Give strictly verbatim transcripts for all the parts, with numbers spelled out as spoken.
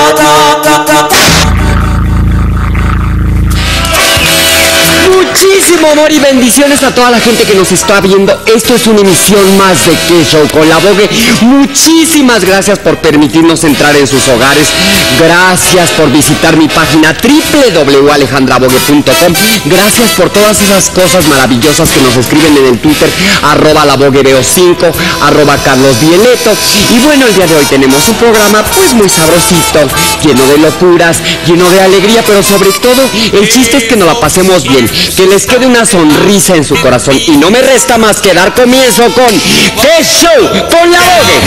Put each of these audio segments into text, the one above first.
Muchísimo amor y bendiciones a toda la gente que nos está viendo. Esto es una emisión más de Que Show con la Vogue. Muchísimas gracias por permitirnos entrar en sus hogares. Gracias por visitar mi página doble u doble u doble u punto alejandra vogue punto com. Gracias por todas esas cosas maravillosas que nos escriben en el Twitter, arroba la Vogue Veo cinco, arroba Carlos Vieleto. Y bueno, el día de hoy tenemos un programa pues muy sabrosito, lleno de locuras, lleno de alegría, pero sobre todo el chiste es que nos la pasemos bien, que les quede una sonrisa en su corazón. Y no me resta más que dar comienzo con Que Show con la Vogue.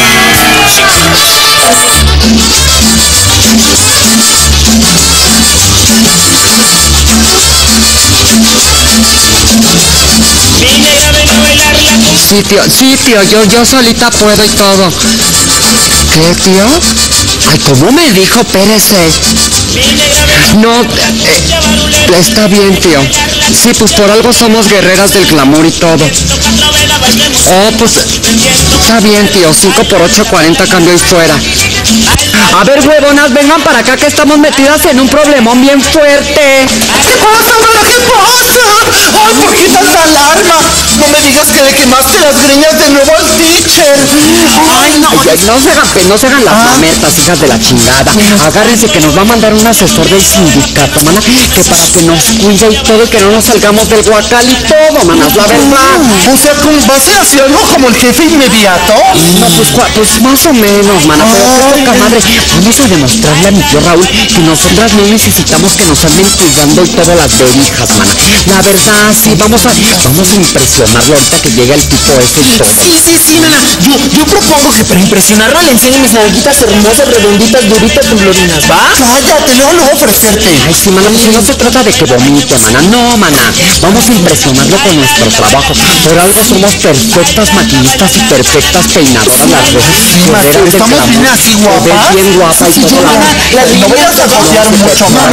Sí, tío, sí, tío, yo, yo solita puedo y todo. ¿Qué, tío? Ay, ¿cómo me dijo Pérez? No, eh, está bien, tío. Sí, pues por algo somos guerreras del glamour y todo. Oh, pues está bien, tío. cinco por ocho, cuarenta, cambio y fuera. A ver, huevonas, vengan para acá que estamos metidas en un problemón bien fuerte. ¿Qué pasa, mana? ¿Qué pasa? Ay, ¿por qué tanta alarma? No me digas que le quemaste las greñas de nuevo al teacher. Ay, no, oye, no se hagan, no se hagan las mametas, hijas de la chingada. Agárrense que nos va a mandar un asesor del sindicato, mana, que para que nos cuide y todo y que no nos salgamos del guacal y todo, manas, la verdad. O sea, ¿cómo va a ser así algo como el jefe inmediato? No, pues, pues más o menos, mana, pero poca madre. Vamos a demostrarle a mi tío Raúl que nosotras no necesitamos que nos anden cuidando y todas las verijas, mana. La verdad, sí, vamos a, vamos a impresionarlo ahorita que llega el tipo ese y todo. Sí, sí, sí, mana. Yo, yo propongo que para impresionarlo le enseñe mis nalguitas hermosas, redonditas, duritas, temblorinas, ¿va? Cállate, luego lo voy a ofrecerte. Ay, sí, mana, pues no se trata de que vomite, mana. No, mana. Vamos a impresionarlo con nuestro trabajo. Por algo somos perfectas maquillistas y perfectas peinadoras las dos. Sí, ma, estamos bien así guapas. Bien guapa y todo. No vayas a confiar mucho, mana.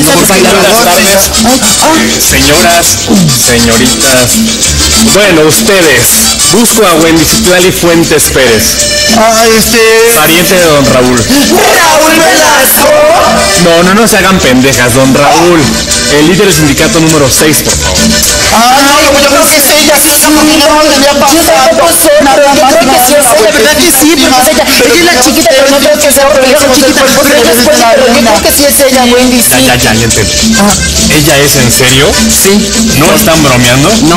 Señoras, señoritas, bueno, ustedes, busco a Wendy Citlali Fuentes Pérez. Ah, este... Pariente de don Raúl. ¿Raúl Velasco? No, no, no se hagan pendejas, don Raúl. El líder del sindicato número seis, por favor. Ay, yo creo que es ella, sí, sí, no debería pasar. Yo tampoco sé, pero yo creo que sí es ella, ¿verdad que sí? Porque es ella, ella es la chiquita, pero no creo que sea porque ella es chiquita, porque ella es fuerte, pero yo creo que sí es ella, Wendy, sí. Ya, ya, ya, ya entendí. ¿Ella es en serio? Sí. ¿No están bromeando? No.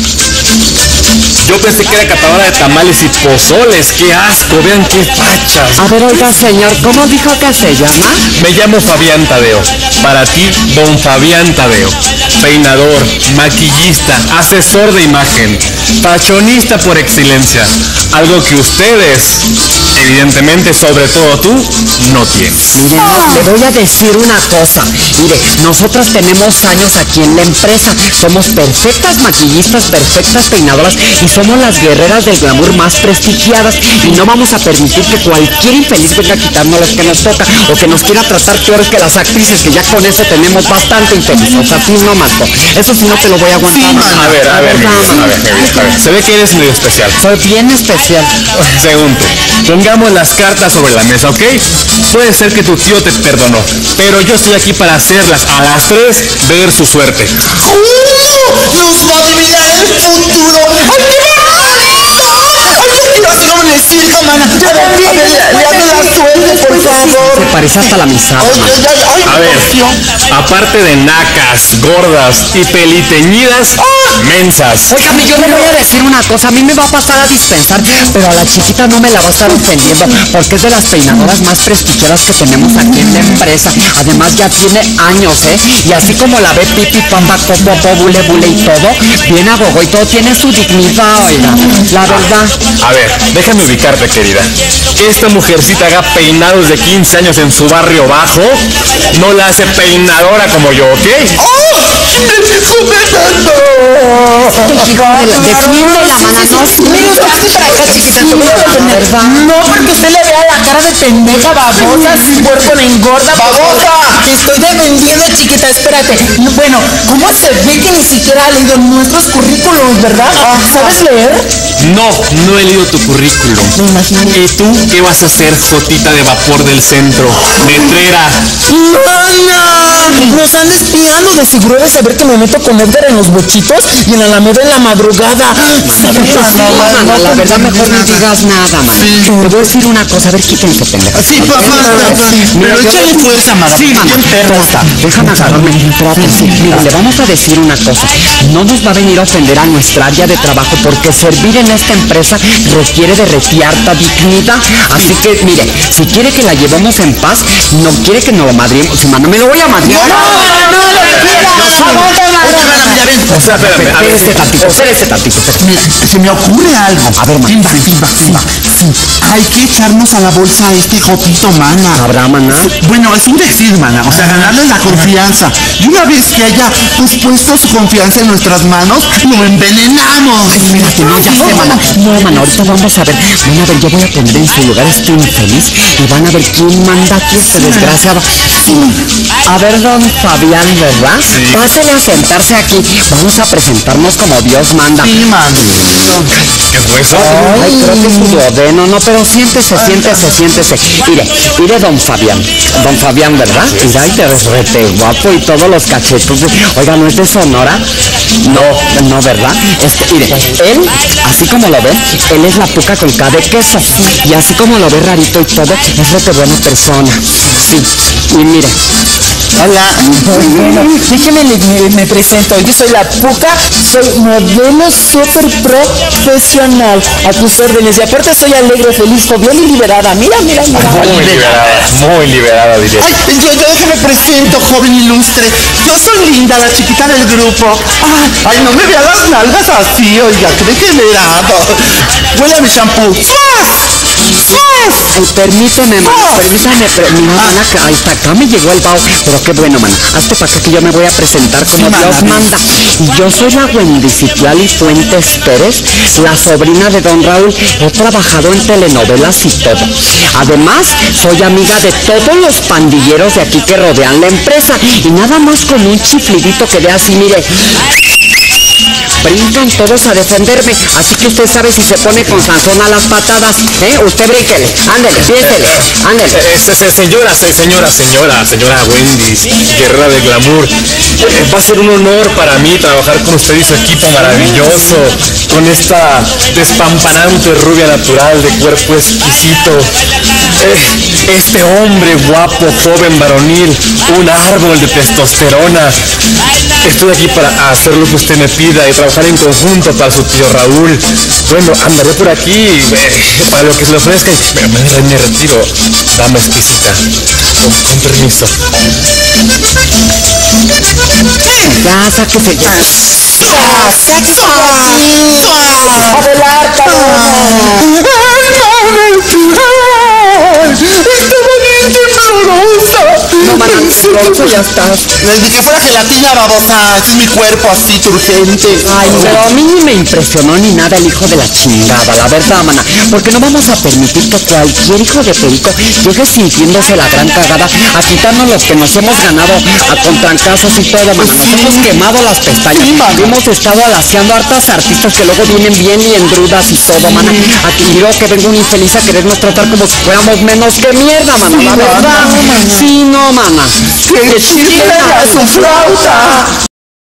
Yo pensé que era catadora de tamales y pozoles. ¡Qué asco! Vean qué fachas. A ver, oiga, señor, ¿cómo dijo que se llama? Me llamo Fabián Tadeo. Para ti, don Fabián Tadeo. Peinador, maquillista, asesor de imagen, fashionista por excelencia. Algo que ustedes, evidentemente, sobre todo tú, no tienen. Mire, no, le voy a decir una cosa. Mire, nosotras tenemos años aquí en la empresa. Somos perfectas maquillistas, perfectas peinadoras y somos las guerreras del glamour más prestigiadas. Y no vamos a permitir que cualquier infeliz venga a quitarnos las que nos toca o que nos quiera tratar peor que las actrices, que ya con eso tenemos bastante infeliz. O sea, sí, no, Marco. Eso sí no te lo voy a aguantar. Sí, a ver, a ver, mi vida, a ver, mi vida, a ver. Se ve que eres medio especial. Soy bien especial. Segundo, pongamos las cartas sobre la mesa, ¿ok? Puede ser que tu tío te perdonó, pero yo estoy aquí para hacerlas a las tres ver su suerte. ¡Uh! ¡Nos va a adivinar el futuro! ¡Ay, qué bonito! ¡Ay, le sirva, mana! A ver, a ver, le hago la suerte, por favor. Se parece hasta la misada. Ay, ay, ay, ay, A ver, aparte de nacas, gordas y peliteñidas, mensas. Óigame, yo le voy a decir una cosa, a mí me va a pasar a dispensar, pero a la chiquita no me la va a estar ofendiendo, porque es de las peinadoras más prestigiosas que tenemos aquí en la empresa. Además ya tiene años, ¿eh? Y así como la ve pipi, pamba, popo, bule, bule y todo, bien a gogo y todo, tiene su dignidad, oiga, la verdad. A ver, déjame ubicarte, querida. Que esta mujercita haga peinados de quince años en su barrio bajo, no la hace peinadora como yo, ¿ok? ¡Oh! ¡Defiende tanto! Defiende la mana, no es No, porque usted le vea la cara de pendeja, babosa, si puerco me engorda, babosa. Te estoy defendiendo, chiquita, espérate. Bueno, ¿cómo se ve que ni siquiera ha leído nuestros currículos, verdad? ¿Sabes leer? No, no he leído tu currículum. ¿Y tú qué vas a hacer, jotita de vapor del centro? Letrera. ¡Mana! Nos han espiando. De seguro de saber que me meto con Edgar en los bochitos y en Alameda en la madrugada. Mana, la verdad mejor no digas nada, man. Te voy a decir una cosa, a ver, quítense, pendejo. Sí, papá, papá. Pero échale fuerza, mana. Sí, mana, basta. Déjame agarrarme. Espérate, sí. Mira, le vamos a decir una cosa. No nos va a venir a ofender a nuestra área de trabajo porque servir en esta empresa requiere de retiarta dignidad. Así que, mire, si quiere que la llevemos en paz, no quiere que nos lo madriemos. Si mano, me lo voy a madrear. No, no, no, no, Ya ven. O sea, espérame, a ver. Espérese tantito, espérese tantito. Mira, se me ocurre algo. A ver, mana. Timba, timba, timba. Sí, hay que echarnos a la bolsa a este jotito, mana. ¿Habrá, mana? Bueno, es un decir, mana. O sea, ganarle la confianza. Y una vez que haya pues puesto su confianza en nuestras manos, lo envenenamos. Espérate, no, ya sé, mana. No, mana, ahorita vamos a ver. Van a ver, yo voy a poner en su lugar a este infeliz y van a ver quién manda aquí este desgraciado. Sí. A ver, don Fabián, ¿verdad? Sí. Pásele a sentarse aquí. Vamos a presentarnos como Dios manda. Sí, mana. ¿Qué fue eso? Ay, creo que es un duodeno, no, pero siéntese, siéntese, siéntese. Mire, mire, don Fabián. Don Fabián, ¿verdad? Mira, y te ves rete guapo y todos los cachetos. de- Oiga, ¿no es de Sonora? No, no, ¿verdad? Este, mire, él, así como lo ve, él es la puca con K de queso. Y así como lo ve rarito y todo, es rete buena persona. Sí, y mire. Hola, bueno, déjeme le, me, me presento. Yo soy la Puca, soy modelo super profesional. A tus órdenes. Y aparte soy alegre, feliz, jovial y liberada. Mira, mira, mira. Muy liberada, muy liberada, diré. Ay, yo, yo déjame presento, joven ilustre. Yo soy Linda, la chiquita del grupo. Ay, ay, no me vea las nalgas así, oiga, qué degenerado. Huele a mi shampoo. ¡Suas! ¡Suas! Ay, permíteme, mana, permítame, pero mi mana, que hasta acá me llegó el vaho, pero qué bueno, mana, hazte para acá que yo me voy a presentar como Sí, mana, Dios ven. manda. Yo soy la Wendy Ciclali Fuentes Pérez, la sobrina de don Raúl. He trabajado en telenovelas y todo. Además, soy amiga de todos los pandilleros de aquí que rodean la empresa, y nada más con un chiflidito que dé así, mire, brincan todos a defenderme, así que usted sabe si se pone con Sansón a las patadas, ¿eh? Usted brínquele, ándele, piénsele, ándele. Eh, se- se- señora, se- señora, señora, señora Wendy, guerrera de glamour, eh, va a ser un honor para mí trabajar con usted y su equipo maravilloso, con esta despampanante rubia natural de cuerpo exquisito, eh, este hombre guapo, joven, varonil, un árbol de testosterona. Estoy aquí para hacer lo que usted me pida y trabajar en conjunto para su tío Raúl. Bueno, andaré por aquí eh, para lo que se le ofrezca. Me, me, me retiro, dama exquisita. Con, con permiso. Ya, sáquese ya. No, mana, pronto ya estás. Les dije que fuera gelatina, babosa. Este es mi cuerpo así, turgente. Ay, pero a mí ni me impresionó ni nada el hijo de la chingada, la verdad, mana, porque no vamos a permitir que cualquier hijo de perico llegue sintiéndose la gran cagada a quitarnos los que nos hemos ganado a contrancazos y todo, mana. Nos hemos quemado las pestañas, hemos estado alaciando a hartas artistas que luego vienen bien y engrudas y todo, mana. Aquí miro que venga un infeliz a querernos tratar como si fuéramos menos que mierda, mana, la verdad. Sí, no, mana. ¡Que chifle a su flauta!